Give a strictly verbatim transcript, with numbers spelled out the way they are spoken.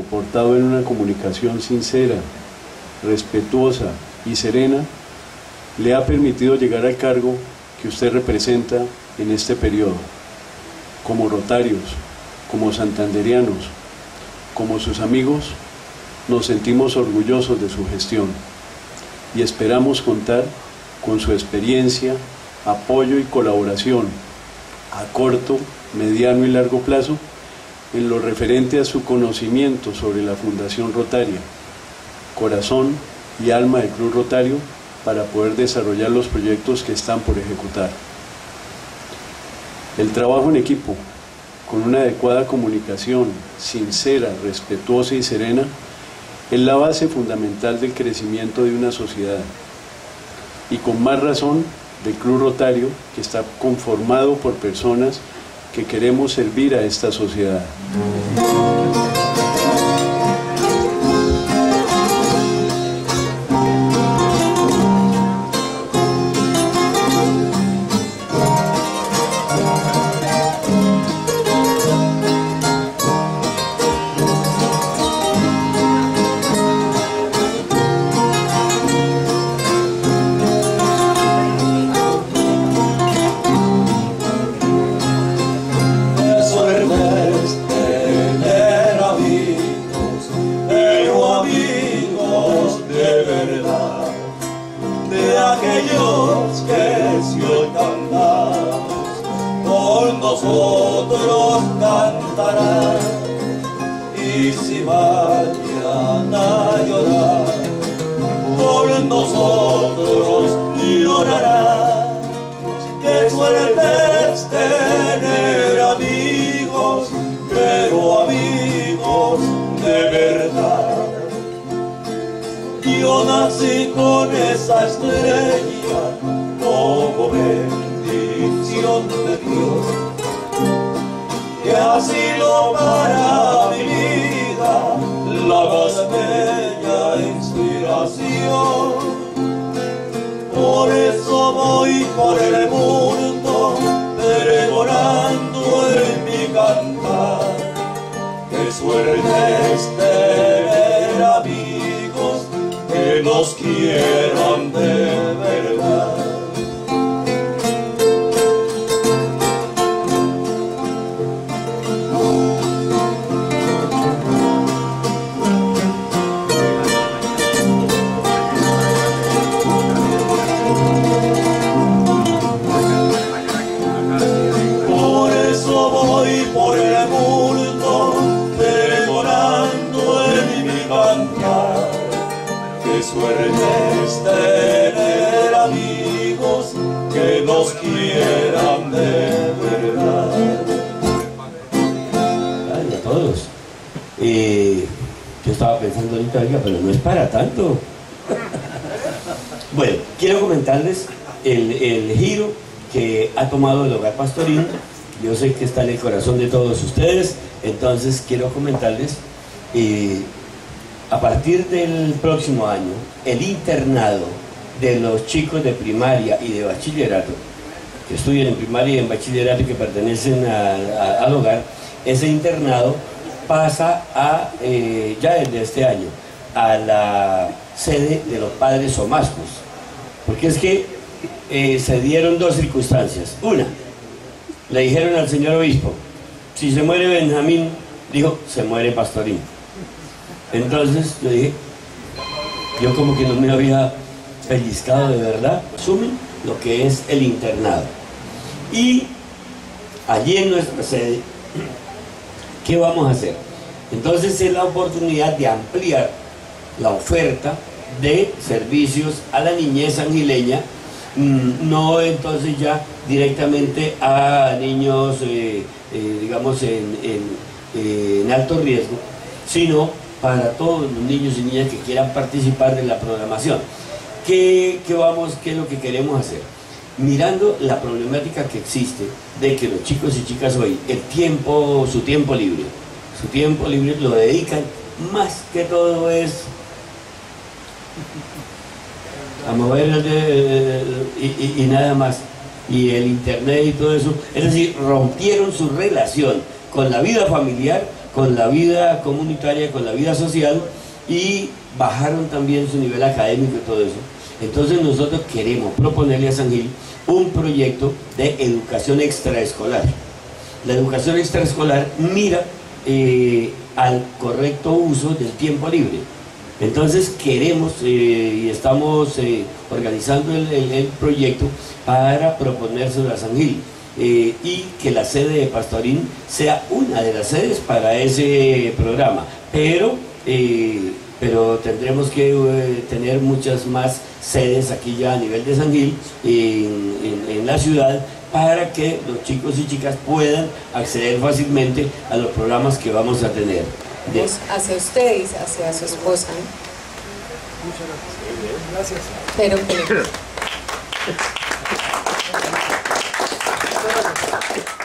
soportado en una comunicación sincera, respetuosa y serena, le ha permitido llegar al cargo que usted representa en este periodo. Como rotarios, como santanderianos, como sus amigos, nos sentimos orgullosos de su gestión y esperamos contar con su experiencia, apoyo y colaboración a corto, mediano y largo plazo en lo referente a su conocimiento sobre la Fundación Rotaria, corazón y alma del Club Rotario, para poder desarrollar los proyectos que están por ejecutar. El trabajo en equipo, con una adecuada comunicación, sincera, respetuosa y serena, es la base fundamental del crecimiento de una sociedad. Y con más razón del Club Rotario, que está conformado por personas que queremos servir a esta sociedad. Nosotros cantarán, y si vayan a llorar, por nosotros llorarán. Qué suerte es tener amigos, pero amigos de verdad. Yo nací con esa estrella como bendición de Dios, que ha sido para mi vida la más bella inspiración. Por eso voy por el mundo pregonando en mi cantar. Qué suerte es tener amigos que nos quieran de verdad. Por el mundo pregonando en mi cantar. Qué suerte es tener amigos que nos quieran de verdad. Ay, a todos. Eh, yo estaba pensando ahorita, oiga, pero no es para tanto. Bueno, quiero comentarles el, el giro que ha tomado el Hogar Pastoril. Yo sé que está en el corazón de todos ustedes, entonces quiero comentarles, eh, a partir del próximo año, el internado de los chicos de primaria y de bachillerato, que estudian en primaria y en bachillerato y que pertenecen a, a, al hogar, ese internado pasa a, eh, ya desde este año, a la sede de los padres Somascos, porque es que eh, se dieron dos circunstancias. Una, le dijeron al señor obispo, si se muere Benjamín, dijo, se muere Pastorín. Entonces yo dije, yo como que no me había pellizcado de verdad. Asumen lo que es el internado. Y allí en nuestra sede, ¿qué vamos a hacer? Entonces es la oportunidad de ampliar la oferta de servicios a la niñez angileña, no entonces ya directamente a niños eh, eh, digamos en, en, eh, en alto riesgo, sino para todos los niños y niñas que quieran participar de la programación. ¿Qué, qué, vamos, qué es lo que queremos hacer? Mirando la problemática que existe de que los chicos y chicas hoy, el tiempo, su tiempo libre, su tiempo libre lo dedican más que todo es a mover eh, y, y, y nada más, y el internet y todo eso. Es decir, rompieron su relación con la vida familiar con la vida comunitaria, con la vida social, y bajaron también su nivel académico y todo eso. Entonces nosotros queremos proponerle a San Gil un proyecto de educación extraescolar. La educación extraescolar mira eh, al correcto uso del tiempo libre. Entonces queremos eh, y estamos eh, organizando el, el, el proyecto para proponérselo a San Gil. Eh, y que la sede de Pastorín sea una de las sedes para ese programa, pero, eh, pero tendremos que eh, tener muchas más sedes aquí ya a nivel de San Gil, en, en, en la ciudad, para que los chicos y chicas puedan acceder fácilmente a los programas que vamos a tener. De... Hacia usted y hacia su esposa, ¿no? Muchas gracias. Pero que...